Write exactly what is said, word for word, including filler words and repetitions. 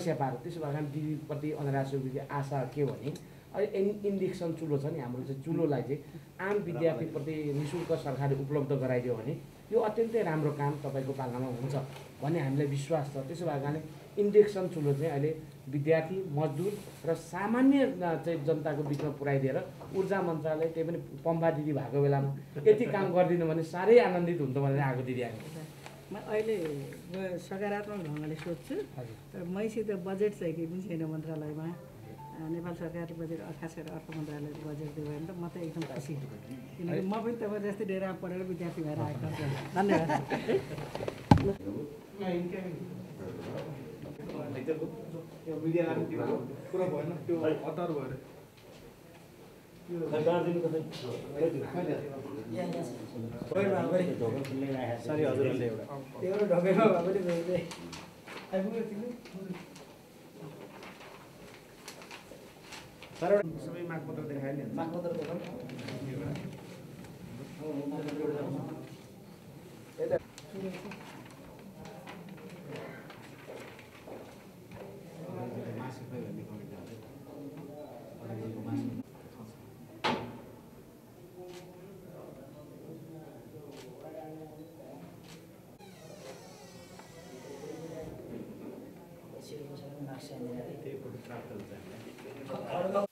सेपाहरू त्यसो भएर दिदीप्रति अनुराग सुवेदीको आशा के भने अहिले इन इन्जेक्सन चुलो छ नि हाम्रो चाहिँ चुलोलाई चाहिँ आम विद्यार्थीप्रति नि शुल्क सरकारले उपलब्ध गराइदियो भने यो अत्यन्तै राम्रो काम तपाईँको पालामा हुन्छ भन्ने हामीलाई विश्वास छ। त्यसो भएको कारणले इन्जेक्सन चुलो चाहिँ अहिले विद्यार्थी मजदुर र सामान्य चाहिँ जनताको बिचमा पुऱ्याइदिएर ऊर्जा मन्त्रालय त्यही पनि पम्फा दिदी भएको बेलामा यति काम गरिदिनु भने साह्रै आनन्दित हुन्छ भनेर आएको दिदी हामी। म अहिले सकारात्मक ढङ्गले सोध्छु तर मैसित बजेट चाहिँ के पनि छैन मन्त्रालयमा। नेपाल सरकारले बजेट खास गरेर अर्थ मन्त्रालयले बजेट दियो भने त म त एकदम खुसी किनकि म पनि तपाईँ जस्तै डेरामा पढेर विद्यार्थी भएर आएको धन्यवाद। सरी हजुरले एउटा ढोकेमा भए पनि सबै मागपत्र देखायो नि मागपत्र देखाउँ त्यही फोटो प्राप्त हुन्छ